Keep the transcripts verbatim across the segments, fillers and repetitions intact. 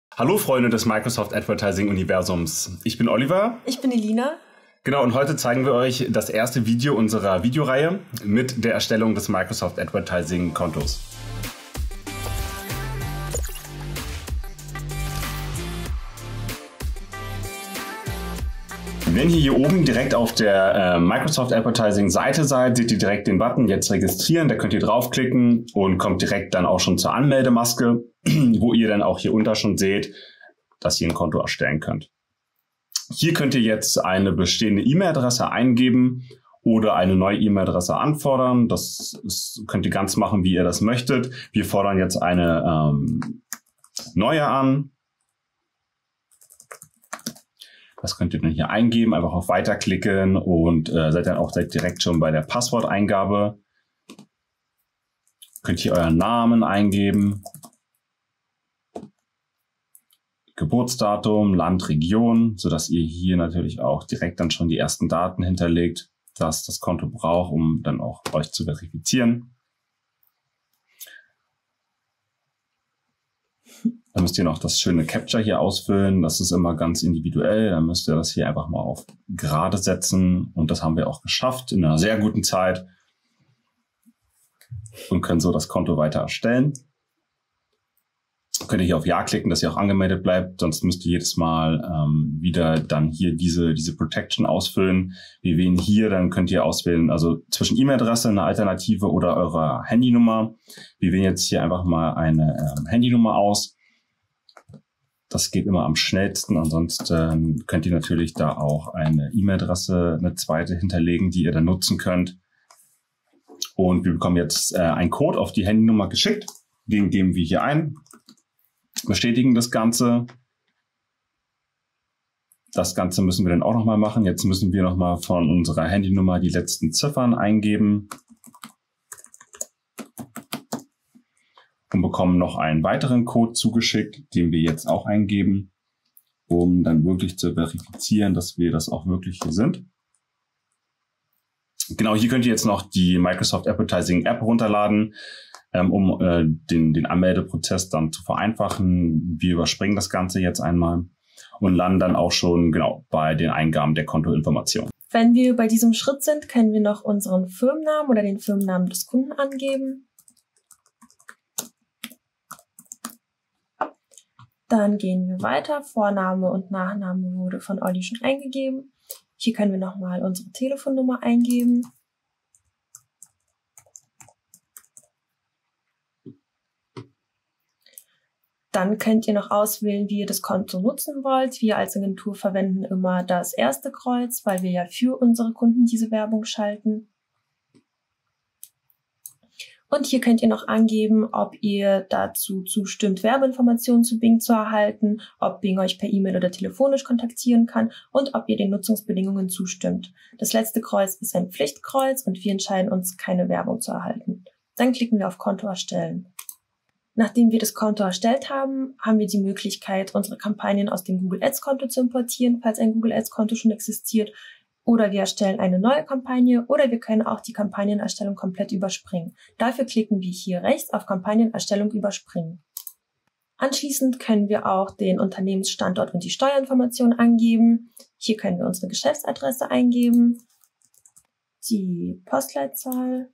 Hallo Freunde des Microsoft Advertising Universums. Ich bin Oliver. Ich bin Elina. Genau, und heute zeigen wir euch das erste Video unserer Videoreihe mit der Erstellung des Microsoft Advertising Kontos. Wenn ihr hier oben direkt auf der äh, Microsoft Advertising Seite seid, seht ihr direkt den Button Jetzt registrieren. Da könnt ihr draufklicken und kommt direkt dann auch schon zur Anmeldemaske, wo ihr dann auch hier unter schon seht, dass ihr ein Konto erstellen könnt. Hier könnt ihr jetzt eine bestehende E-Mail-Adresse eingeben oder eine neue E-Mail-Adresse anfordern. Das ist, könnt ihr ganz machen, wie ihr das möchtet. Wir fordern jetzt eine ähm, neue an. Das könnt ihr dann hier eingeben, einfach auf Weiter klicken und äh, seid dann auch direkt schon bei der Passworteingabe. Könnt ihr euren Namen eingeben, Geburtsdatum, Land, Region, sodass ihr hier natürlich auch direkt dann schon die ersten Daten hinterlegt, dass das Konto braucht, um dann auch euch zu verifizieren. Dann müsst ihr noch das schöne Captcha hier ausfüllen. Das ist immer ganz individuell. Dann müsst ihr das hier einfach mal auf Gerade setzen. Und das haben wir auch geschafft in einer sehr guten Zeit. Und können so das Konto weiter erstellen. Könnt ihr hier auf Ja klicken, dass ihr auch angemeldet bleibt. Sonst müsst ihr jedes Mal ähm, wieder dann hier diese, diese Protection ausfüllen. Wir wählen hier, dann könnt ihr auswählen, also zwischen E-Mail-Adresse, eine Alternative oder eurer Handynummer. Wir wählen jetzt hier einfach mal eine ähm, Handynummer aus. Das geht immer am schnellsten. Ansonsten könnt ihr natürlich da auch eine E-Mail-Adresse, eine zweite hinterlegen, die ihr dann nutzen könnt. Und wir bekommen jetzt äh, einen Code auf die Handynummer geschickt. Den geben wir hier ein. Bestätigen das Ganze. Das Ganze müssen wir dann auch nochmal machen. Jetzt müssen wir nochmal von unserer Handynummer die letzten Ziffern eingeben. Und bekommen noch einen weiteren Code zugeschickt, den wir jetzt auch eingeben, um dann wirklich zu verifizieren, dass wir das auch wirklich hier sind. Genau, hier könnt ihr jetzt noch die Microsoft Advertising App runterladen, ähm, um äh, den, den Anmeldeprozess dann zu vereinfachen. Wir überspringen das Ganze jetzt einmal und landen dann auch schon genau bei den Eingaben der Kontoinformation. Wenn wir bei diesem Schritt sind, können wir noch unseren Firmennamen oder den Firmennamen des Kunden angeben. Dann gehen wir weiter. Vorname und Nachname wurde von Olli schon eingegeben. Hier können wir nochmal unsere Telefonnummer eingeben. Dann könnt ihr noch auswählen, wie ihr das Konto nutzen wollt. Wir als Agentur verwenden immer das erste Kreuz, weil wir ja für unsere Kunden diese Werbung schalten. Und hier könnt ihr noch angeben, ob ihr dazu zustimmt, Werbeinformationen zu Bing zu erhalten, ob Bing euch per E-Mail oder telefonisch kontaktieren kann und ob ihr den Nutzungsbedingungen zustimmt. Das letzte Kreuz ist ein Pflichtkreuz und wir entscheiden uns, keine Werbung zu erhalten. Dann klicken wir auf Konto erstellen. Nachdem wir das Konto erstellt haben, haben wir die Möglichkeit, unsere Kampagnen aus dem Google Ads Konto zu importieren, falls ein Google Ads Konto schon existiert. Oder wir erstellen eine neue Kampagne oder wir können auch die Kampagnenerstellung komplett überspringen. Dafür klicken wir hier rechts auf Kampagnenerstellung überspringen. Anschließend können wir auch den Unternehmensstandort und die Steuerinformationen angeben. Hier können wir unsere Geschäftsadresse eingeben, die Postleitzahl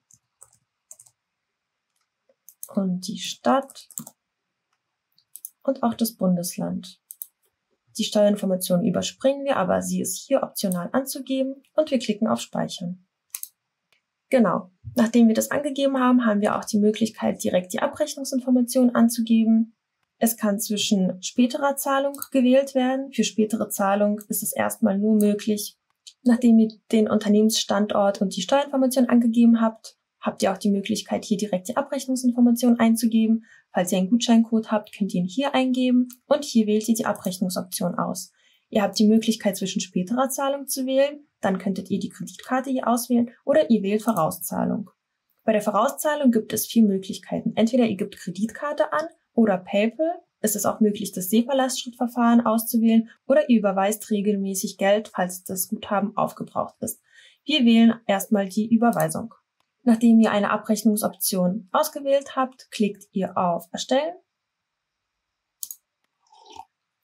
und die Stadt und auch das Bundesland. Die Steuerinformationen überspringen wir, aber sie ist hier optional anzugeben und wir klicken auf Speichern. Genau, nachdem wir das angegeben haben, haben wir auch die Möglichkeit, direkt die Abrechnungsinformationen anzugeben. Es kann zwischen späterer Zahlung gewählt werden. Für spätere Zahlung ist es erstmal nur möglich, nachdem ihr den Unternehmensstandort und die Steuerinformationen angegeben habt, habt ihr auch die Möglichkeit, hier direkt die Abrechnungsinformationen einzugeben. Falls ihr einen Gutscheincode habt, könnt ihr ihn hier eingeben und hier wählt ihr die Abrechnungsoption aus. Ihr habt die Möglichkeit, zwischen späterer Zahlung zu wählen, dann könntet ihr die Kreditkarte hier auswählen oder ihr wählt Vorauszahlung. Bei der Vorauszahlung gibt es vier Möglichkeiten. Entweder ihr gebt Kreditkarte an oder PayPal. Es ist auch möglich, das SEPA-Lastschrittverfahren auszuwählen oder ihr überweist regelmäßig Geld, falls das Guthaben aufgebraucht ist. Wir wählen erstmal die Überweisung. Nachdem ihr eine Abrechnungsoption ausgewählt habt, klickt ihr auf Erstellen.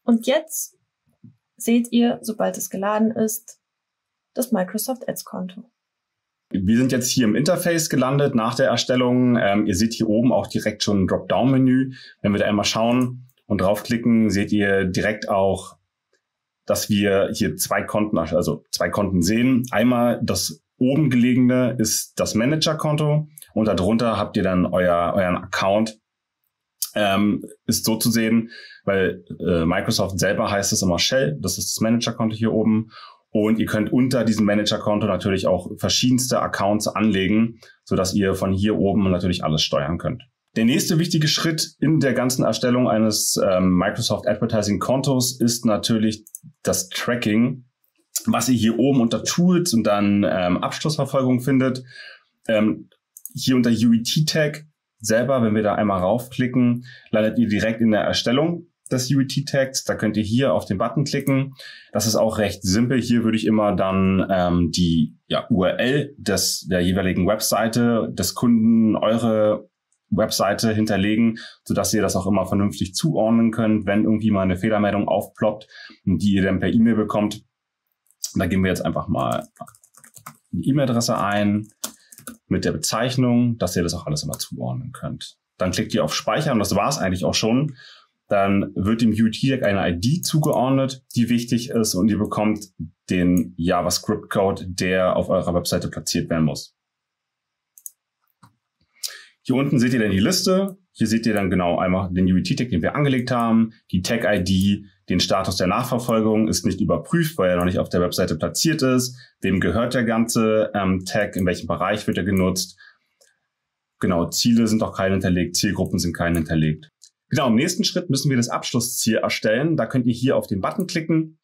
Und jetzt seht ihr, sobald es geladen ist, das Microsoft Ads Konto. Wir sind jetzt hier im Interface gelandet nach der Erstellung. Ähm, ihr seht hier oben auch direkt schon ein Dropdown-Menü. Wenn wir da einmal schauen und draufklicken, seht ihr direkt auch, dass wir hier zwei Konten, also zwei Konten sehen. Einmal das oben gelegene ist das Manager-Konto und darunter habt ihr dann euer, euren Account. Ähm, ist so zu sehen, weil äh, Microsoft selber heißt es immer Shell. Das ist das Manager-Konto hier oben. Und ihr könnt unter diesem Manager-Konto natürlich auch verschiedenste Accounts anlegen, sodass ihr von hier oben natürlich alles steuern könnt. Der nächste wichtige Schritt in der ganzen Erstellung eines ähm, Microsoft Advertising-Kontos ist natürlich das Tracking, was ihr hier oben unter Tools und dann ähm, Abschlussverfolgung findet. Ähm, hier unter U E T-Tag selber, wenn wir da einmal raufklicken, landet ihr direkt in der Erstellung des U E T-Tags. Da könnt ihr hier auf den Button klicken. Das ist auch recht simpel. Hier würde ich immer dann ähm, die ja, U R L des, der jeweiligen Webseite des Kunden, eure Webseite hinterlegen, sodass ihr das auch immer vernünftig zuordnen könnt, wenn irgendwie mal eine Fehlermeldung aufploppt, die ihr dann per E-Mail bekommt. Da geben wir jetzt einfach mal die E-Mail-Adresse ein mit der Bezeichnung, dass ihr das auch alles immer zuordnen könnt. Dann klickt ihr auf Speichern und das war es eigentlich auch schon. Dann wird dem U E T-Tag eine I D zugeordnet, die wichtig ist und ihr bekommt den JavaScript-Code, der auf eurer Webseite platziert werden muss. Hier unten seht ihr dann die Liste. Hier seht ihr dann genau einmal den U E T-Tag, den wir angelegt haben, die Tag-I D, den Status der Nachverfolgung ist nicht überprüft, weil er noch nicht auf der Webseite platziert ist. Wem gehört der ganze ähm, Tag, in welchem Bereich wird er genutzt. Genau, Ziele sind auch keine hinterlegt, Zielgruppen sind keine hinterlegt. Genau, im nächsten Schritt müssen wir das Abschlussziel erstellen. Da könnt ihr hier auf den Button klicken,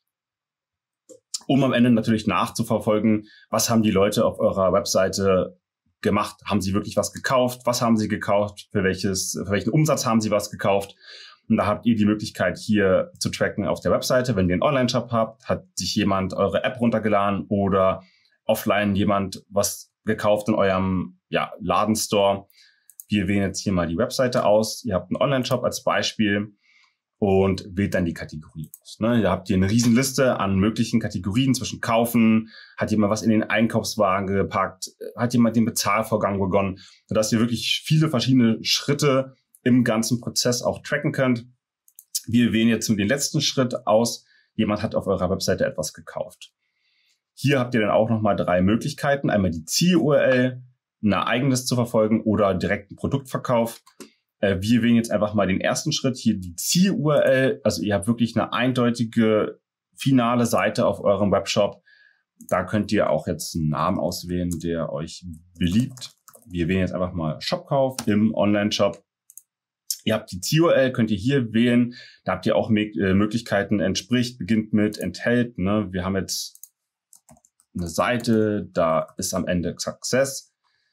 um am Ende natürlich nachzuverfolgen, was haben die Leute auf eurer Webseite gemacht. Haben sie wirklich was gekauft? Was haben sie gekauft? Für welches, für welchen Umsatz haben sie was gekauft? Und da habt ihr die Möglichkeit hier zu tracken auf der Webseite. Wenn ihr einen Online-Shop habt, hat sich jemand eure App runtergeladen oder offline jemand was gekauft in eurem ja, Ladenstore. Wir wählen jetzt hier mal die Webseite aus. Ihr habt einen Online-Shop als Beispiel und wählt dann die Kategorie aus. Ne? Ihr habt hier eine Riesenliste an möglichen Kategorien zwischen Kaufen, hat jemand was in den Einkaufswagen gepackt, hat jemand den Bezahlvorgang begonnen, sodass ihr wirklich viele verschiedene Schritte im ganzen Prozess auch tracken könnt. Wir wählen jetzt nur den letzten Schritt aus. Jemand hat auf eurer Webseite etwas gekauft. Hier habt ihr dann auch nochmal drei Möglichkeiten. Einmal die Ziel-U R L, ein Ereignis zu verfolgen oder direkten Produktverkauf. Äh, wir wählen jetzt einfach mal den ersten Schritt, hier die Ziel-U R L. Also ihr habt wirklich eine eindeutige, finale Seite auf eurem Webshop. Da könnt ihr auch jetzt einen Namen auswählen, der euch beliebt. Wir wählen jetzt einfach mal Shopkauf im Online-Shop. Ihr habt die Ziel-U R L, könnt ihr hier wählen. Da habt ihr auch äh, Möglichkeiten, entspricht, beginnt mit, enthält. Ne? Wir haben jetzt eine Seite, da ist am Ende Success.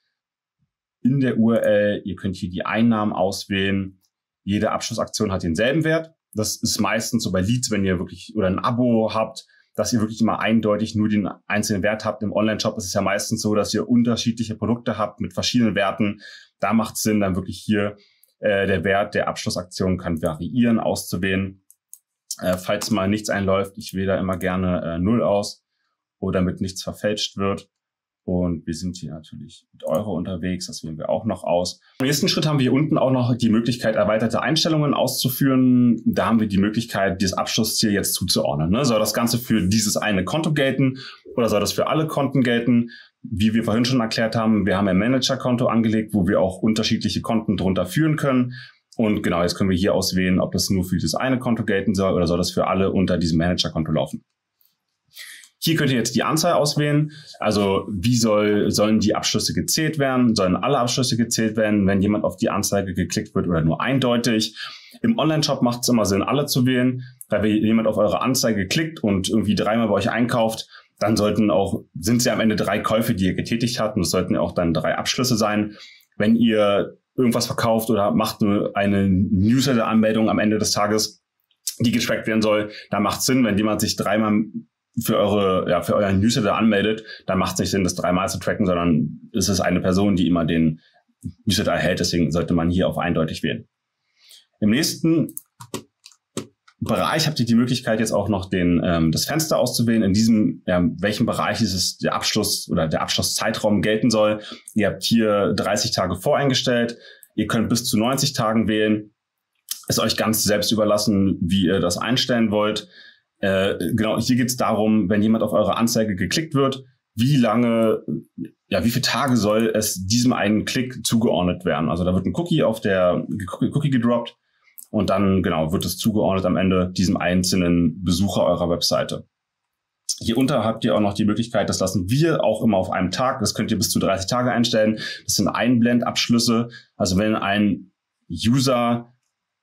In der U R L, ihr könnt hier die Einnahmen auswählen. Jede Abschlussaktion hat denselben Wert. Das ist meistens so bei Leads, wenn ihr wirklich oder ein Abo habt, dass ihr wirklich immer eindeutig nur den einzelnen Wert habt. Im Online-Shop ist es ja meistens so, dass ihr unterschiedliche Produkte habt mit verschiedenen Werten. Da macht es Sinn, dann wirklich hier äh, der Wert der Abschlussaktion kann variieren, auszuwählen. Äh, falls mal nichts einläuft, ich wähle da immer gerne äh, null aus, oder damit nichts verfälscht wird. Und wir sind hier natürlich mit Euro unterwegs, das wählen wir auch noch aus. Im nächsten Schritt haben wir hier unten auch noch die Möglichkeit, erweiterte Einstellungen auszuführen. Da haben wir die Möglichkeit, dieses Abschlussziel jetzt zuzuordnen. Ne? Soll das Ganze für dieses eine Konto gelten oder soll das für alle Konten gelten? Wie wir vorhin schon erklärt haben, wir haben ein Manager-Konto angelegt, wo wir auch unterschiedliche Konten drunter führen können. Und genau, jetzt können wir hier auswählen, ob das nur für dieses eine Konto gelten soll oder soll das für alle unter diesem Manager-Konto laufen. Hier könnt ihr jetzt die Anzahl auswählen. Also wie soll, sollen die Abschlüsse gezählt werden? Sollen alle Abschlüsse gezählt werden, wenn jemand auf die Anzeige geklickt wird oder nur eindeutig? Im Online-Shop macht es immer Sinn, alle zu wählen. Weil wenn jemand auf eure Anzeige klickt und irgendwie dreimal bei euch einkauft, dann sollten auch, sind es ja am Ende drei Käufe, die ihr getätigt habt. Und es sollten auch dann drei Abschlüsse sein. Wenn ihr irgendwas verkauft oder macht eine, eine Newsletter-Anmeldung am Ende des Tages, die getrackt werden soll, dann macht es Sinn, wenn jemand sich dreimal für eure, ja, für euren Newsletter anmeldet, dann macht es nicht Sinn, das dreimal zu tracken, sondern es ist eine Person, die immer den Newsletter erhält. Deswegen sollte man hier auf eindeutig wählen. Im nächsten Bereich habt ihr die Möglichkeit, jetzt auch noch den, ähm, das Fenster auszuwählen, in diesem, ja, welchem Bereich dieses der Abschluss oder der Abschlusszeitraum gelten soll. Ihr habt hier dreißig Tage voreingestellt. Ihr könnt bis zu neunzig Tagen wählen. Ist euch ganz selbst überlassen, wie ihr das einstellen wollt. Äh, genau, hier geht es darum, wenn jemand auf eure Anzeige geklickt wird, wie lange, ja, wie viele Tage soll es diesem einen Klick zugeordnet werden. Also da wird ein Cookie auf der Cookie gedroppt. Und dann, genau, wird es zugeordnet am Ende diesem einzelnen Besucher eurer Webseite. Hier unter habt ihr auch noch die Möglichkeit, das lassen wir auch immer auf einem Tag. Das könnt ihr bis zu dreißig Tage einstellen. Das sind Einblendabschlüsse. Also wenn ein User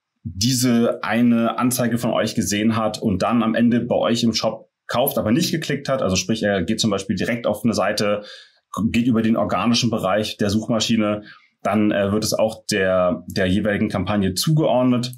diese eine Anzeige von euch gesehen hat und dann am Ende bei euch im Shop kauft, aber nicht geklickt hat, also sprich, er geht zum Beispiel direkt auf eine Seite, geht über den organischen Bereich der Suchmaschine, dann äh, wird es auch der, der jeweiligen Kampagne zugeordnet.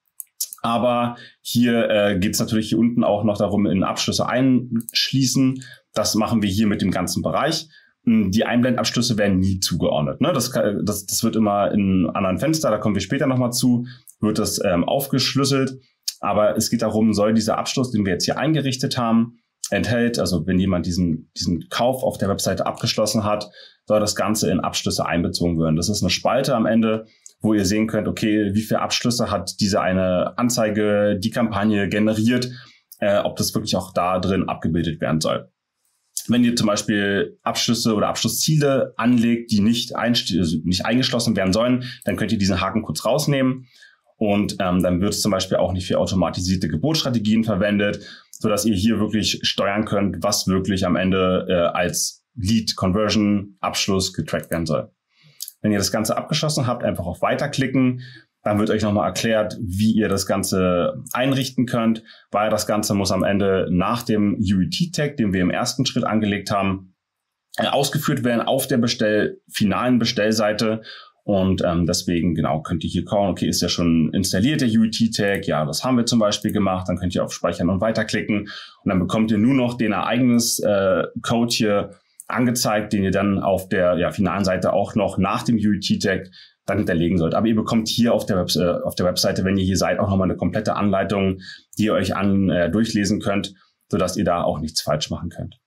Aber hier äh, geht es natürlich hier unten auch noch darum, in Abschlüsse einschließen. Das machen wir hier mit dem ganzen Bereich. Die Einblendabschlüsse werden nie zugeordnet. Ne? Das, das, das wird immer in einem anderen Fenster, da kommen wir später nochmal zu, wird das ähm, aufgeschlüsselt. Aber es geht darum, soll dieser Abschluss, den wir jetzt hier eingerichtet haben, enthält, also wenn jemand diesen, diesen Kauf auf der Webseite abgeschlossen hat, soll das Ganze in Abschlüsse einbezogen werden. Das ist eine Spalte am Ende, wo ihr sehen könnt, okay, wie viele Abschlüsse hat diese eine Anzeige, die Kampagne generiert, äh, ob das wirklich auch da drin abgebildet werden soll. Wenn ihr zum Beispiel Abschlüsse oder Abschlussziele anlegt, die nicht, also nicht eingeschlossen werden sollen, dann könnt ihr diesen Haken kurz rausnehmen. Und ähm, dann wird es zum Beispiel auch nicht für automatisierte Geburtsstrategien verwendet, sodass ihr hier wirklich steuern könnt, was wirklich am Ende äh, als Lead Conversion Abschluss getrackt werden soll. Wenn ihr das Ganze abgeschlossen habt, einfach auf Weiter klicken. Dann wird euch nochmal erklärt, wie ihr das Ganze einrichten könnt, weil das Ganze muss am Ende nach dem U E T-Tag, den wir im ersten Schritt angelegt haben, ausgeführt werden auf der Bestell finalen Bestellseite. Und ähm, deswegen, genau, könnt ihr hier schauen, okay, ist ja schon installiert der U E T-Tag? Ja, das haben wir zum Beispiel gemacht. Dann könnt ihr auf Speichern und Weiterklicken. Und dann bekommt ihr nur noch den Ereignis-Code äh, hier angezeigt, den ihr dann auf der ja, finalen Seite auch noch nach dem U E T-Tag dann hinterlegen sollt. Aber ihr bekommt hier auf der, Web äh, auf der Webseite, wenn ihr hier seid, auch nochmal eine komplette Anleitung, die ihr euch an äh, durchlesen könnt, sodass ihr da auch nichts falsch machen könnt.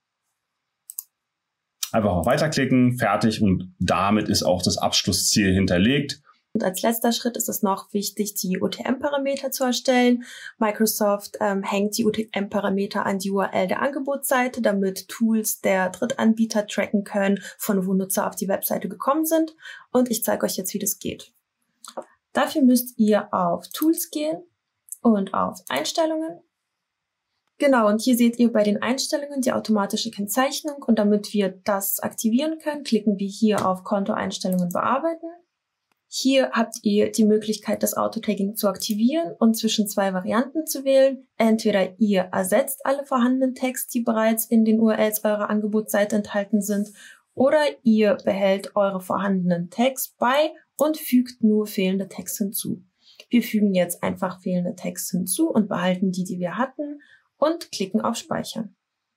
Einfach auf Weiterklicken, fertig, und damit ist auch das Abschlussziel hinterlegt. Und als letzter Schritt ist es noch wichtig, die U T M-Parameter zu erstellen. Microsoft ähm, hängt die U T M-Parameter an die U R L der Angebotsseite, damit Tools der Drittanbieter tracken können, von wo Nutzer auf die Webseite gekommen sind. Und ich zeige euch jetzt, wie das geht. Dafür müsst ihr auf Tools gehen und auf Einstellungen. Genau, und hier seht ihr bei den Einstellungen die automatische Kennzeichnung. Und damit wir das aktivieren können, klicken wir hier auf Kontoeinstellungen bearbeiten. Hier habt ihr die Möglichkeit, das Auto-Tagging zu aktivieren und zwischen zwei Varianten zu wählen. Entweder ihr ersetzt alle vorhandenen Tags, die bereits in den U R Ls eurer Angebotsseite enthalten sind, oder ihr behält eure vorhandenen Tags bei und fügt nur fehlende Tags hinzu. Wir fügen jetzt einfach fehlende Tags hinzu und behalten die, die wir hatten, und klicken auf Speichern.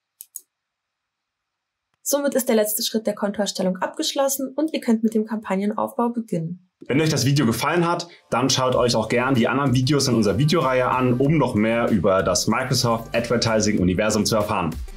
Somit ist der letzte Schritt der Kontoerstellung abgeschlossen und ihr könnt mit dem Kampagnenaufbau beginnen. Wenn euch das Video gefallen hat, dann schaut euch auch gern die anderen Videos in unserer Videoreihe an, um noch mehr über das Microsoft Advertising Universum zu erfahren.